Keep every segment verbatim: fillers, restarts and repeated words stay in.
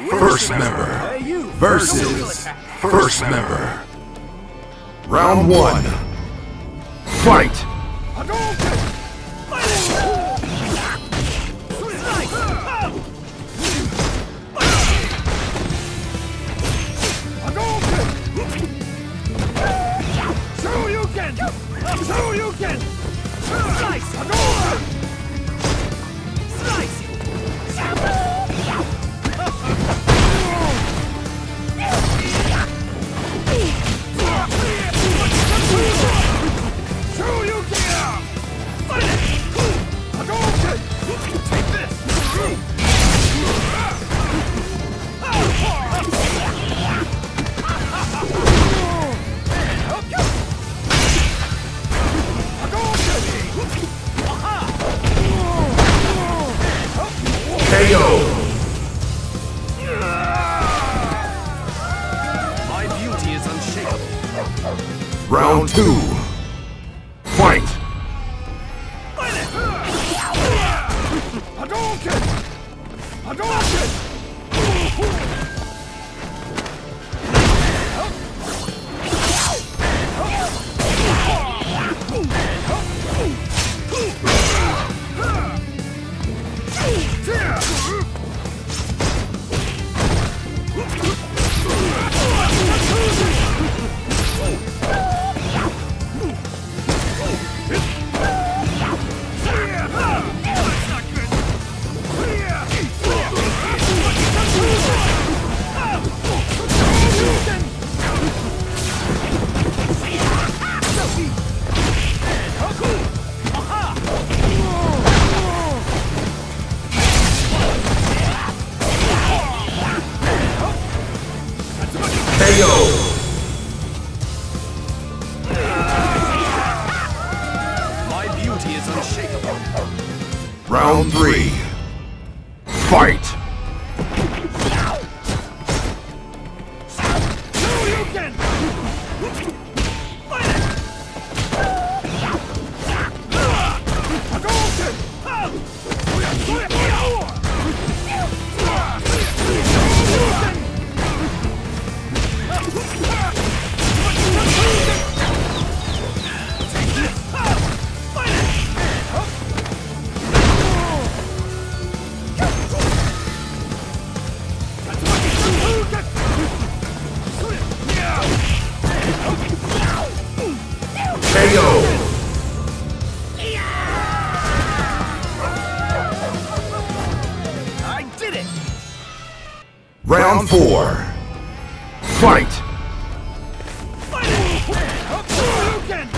First member versus first member. Round one. Fight! Shoryuken! Slice! Hadouken! Slice! Shoryuken! Hadouken! Take this! K O! My beauty is unshakable. Round two. Fight! Hadouken! Hadouken! K O! My beauty is unshakable. Round three. Fight! Shoryuken! Hadouken! K O! I did it! Round four. Fight! Shoryuken!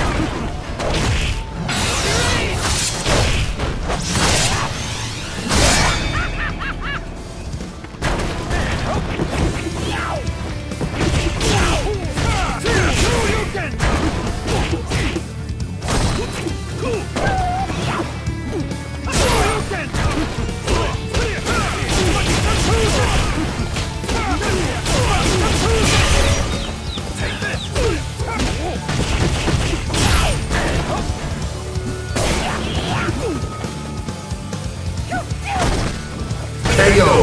Shoryuken! K O!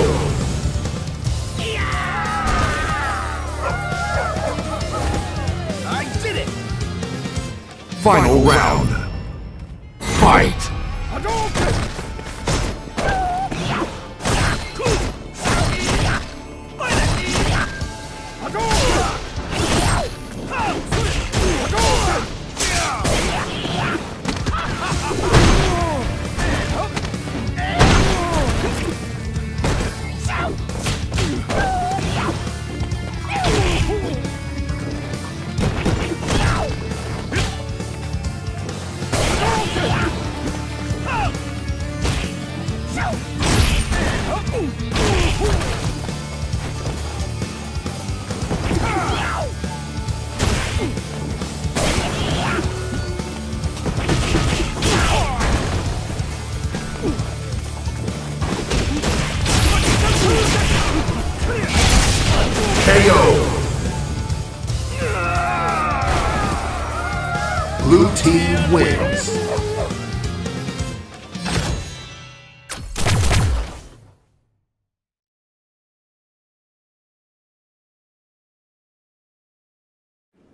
I did it! Final round. Fight! Hadouken! K O! Blue team wins.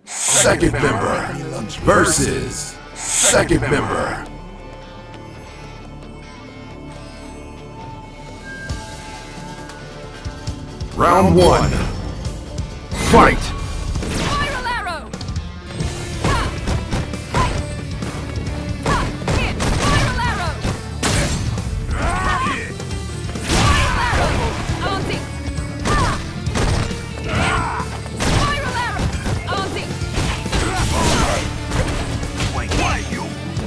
Second member versus second member. Round one. Fight! Spiral arrow! Ha! Hey! Ha! Hit! Spiral arrow! Spiral arrow! Auntie! Ha! Spiral arrow! Auntie! Wait, why you?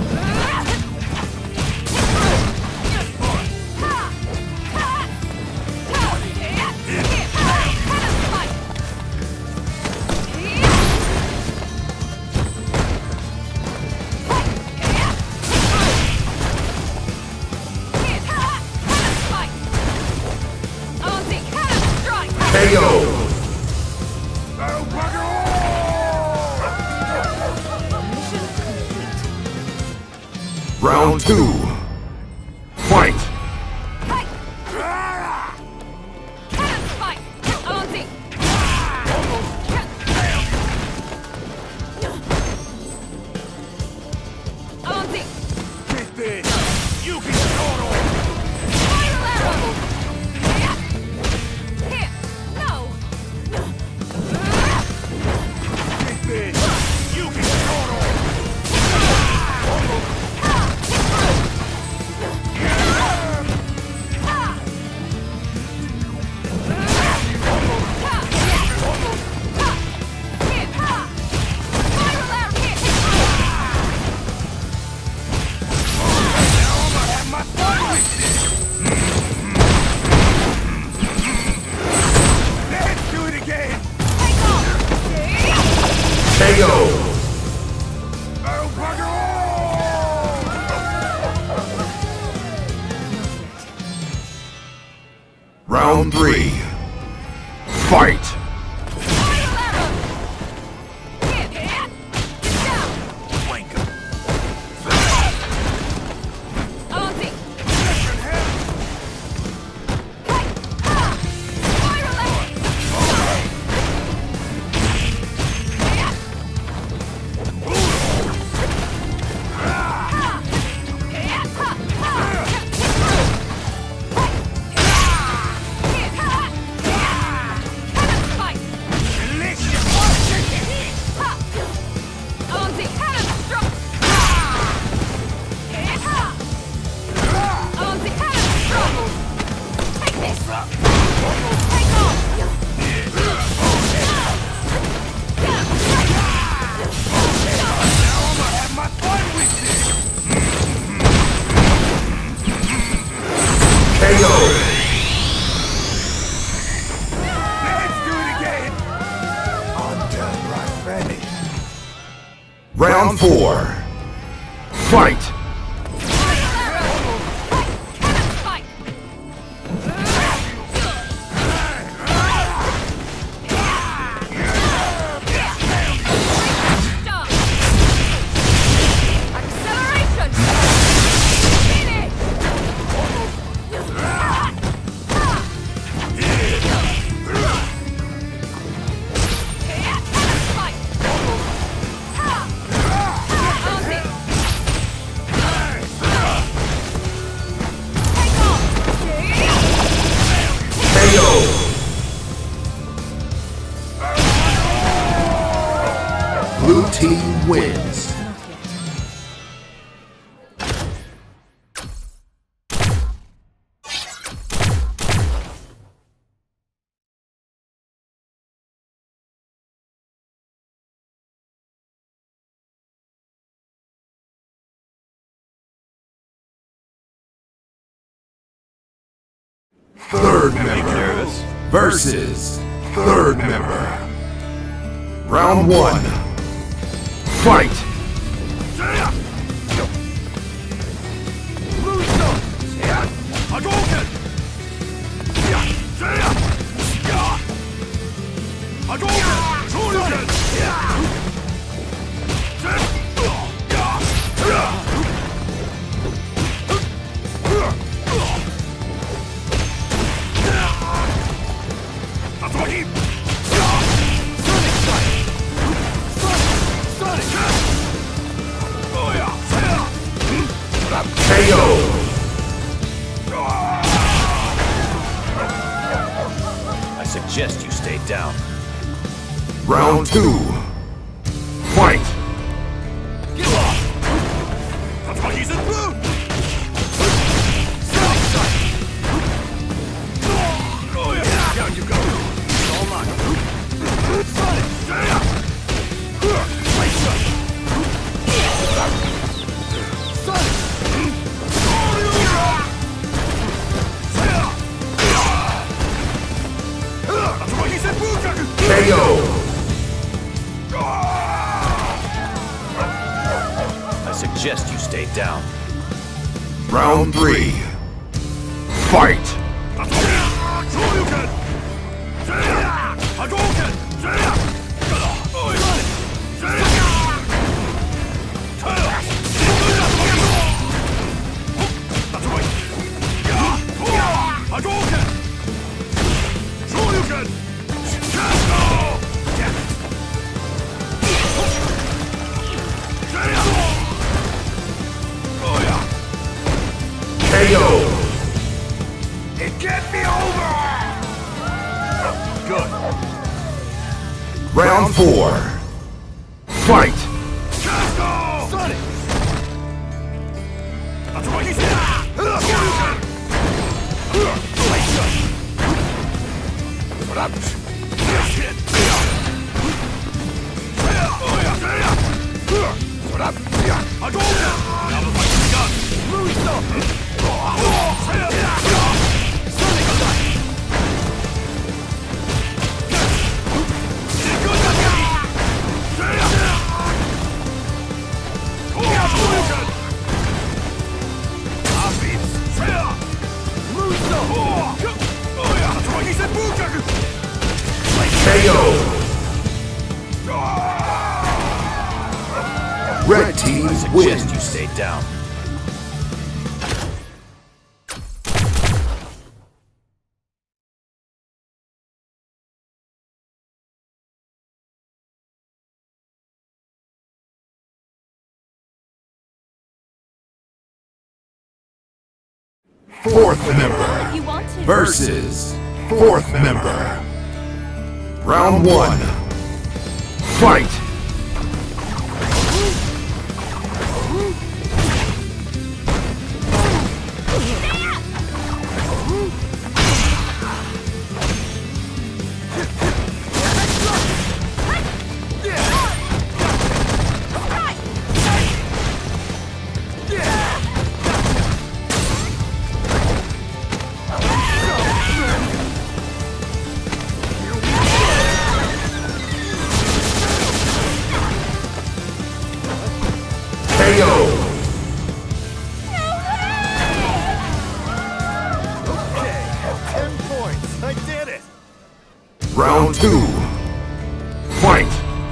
K O! Round two. Fight! You can total! Spiral arrow! Here! No! You can total! Let's do it again! K O! Oh, bugger all! Round three. Fight! Wanker. K O! Let's do it again! I'm done right, Fanny. Round four. Fight! K O! Blue team wins. Third member versus third member. Round one. Fight! Hadouken! Hadouken! Shoryuken! Hadouken! Sonic Strike! suggest you stay down. Round two. Fight! Get off! That's why he's in blue! Oh yeah! Down you go! It's all mine! Sonic! Stay up! Face up! Sonic! That's why he's in blue! K O! I suggest you stay down. Round three. Fight! Shoryuken! Hadouken! Hadouken! Shoryuken! K O! It can't be over! Good. Round four. Fight! Sonic! That's what he's in! Shoryuken! What up? Shit! What up? Hadouken! Now the fight's begun! Louis stop! Sonic attack! K O! Red team I suggest wins. you stay down. Fourth member You want to? versus fourth member. Round one. Fight! K O! Okay, ten points. I did it. Round two. Fight!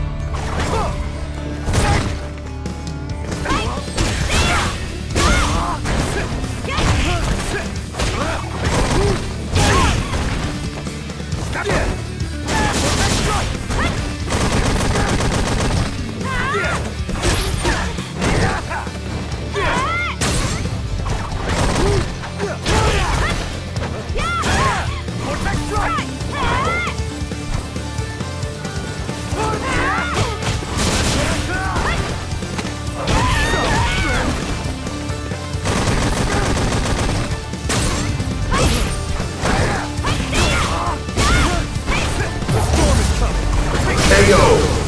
K O!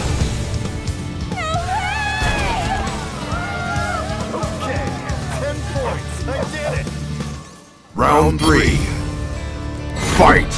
Okay, ten points. I did it. Round three. Fight!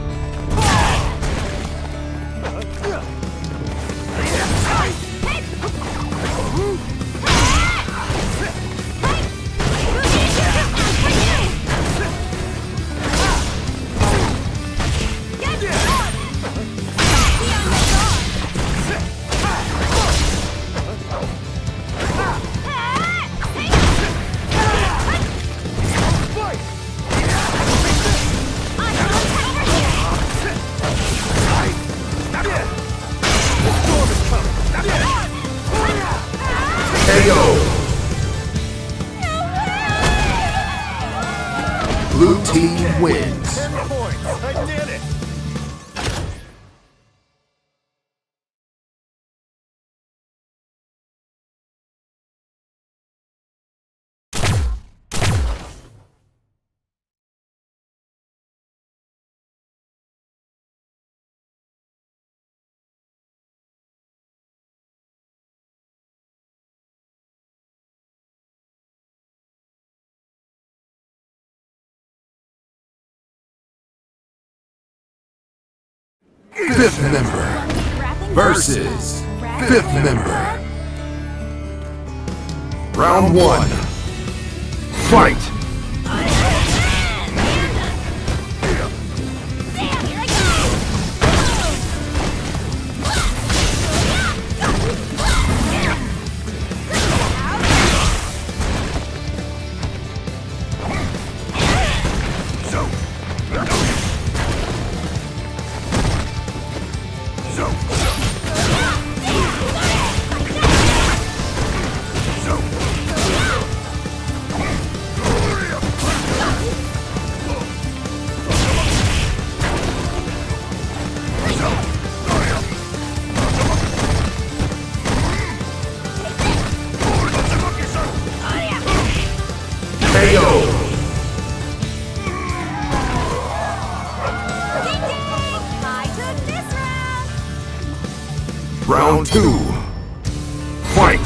K O! Blue team wins. Ten points. I did it. Fifth member versus fifth member. Round one. Fight! K O! I took this round. Round two. Fight!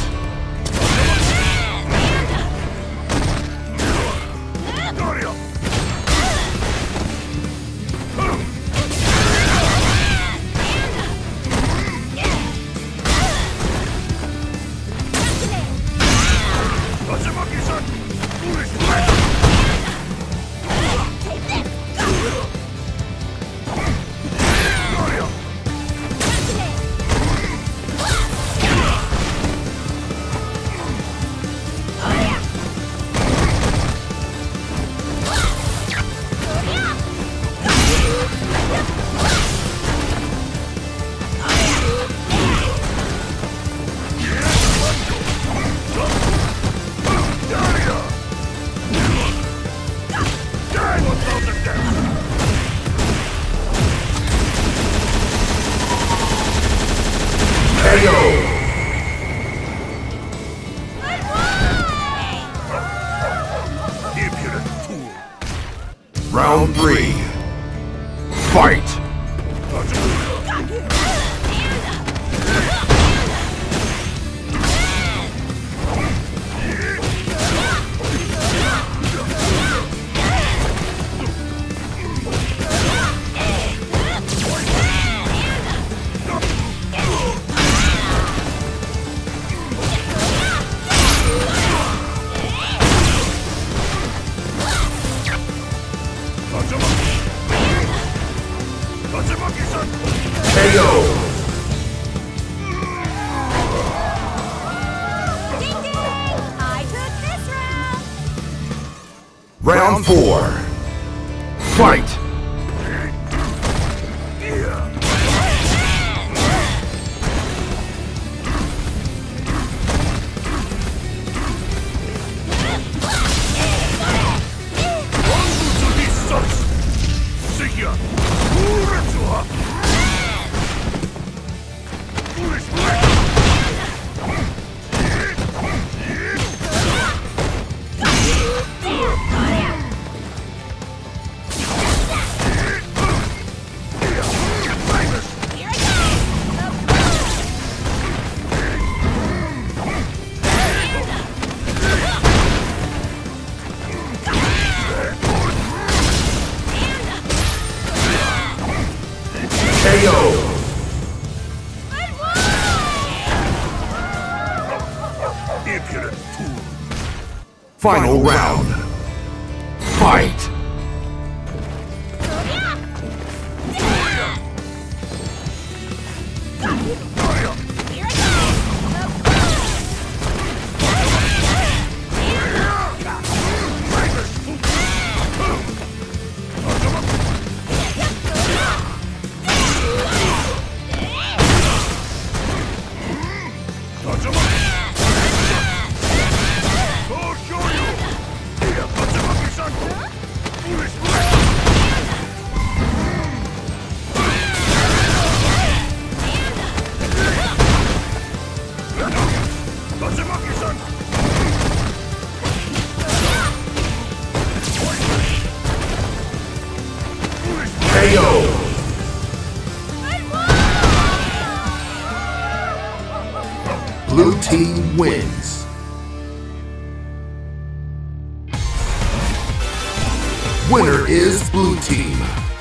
K O! Impudent fool! Round three. Fight! K O! I took this round. Round four. Fight! K O! Impudent fool! Final round. Fight! K O! Blue team wins. Winner is blue team.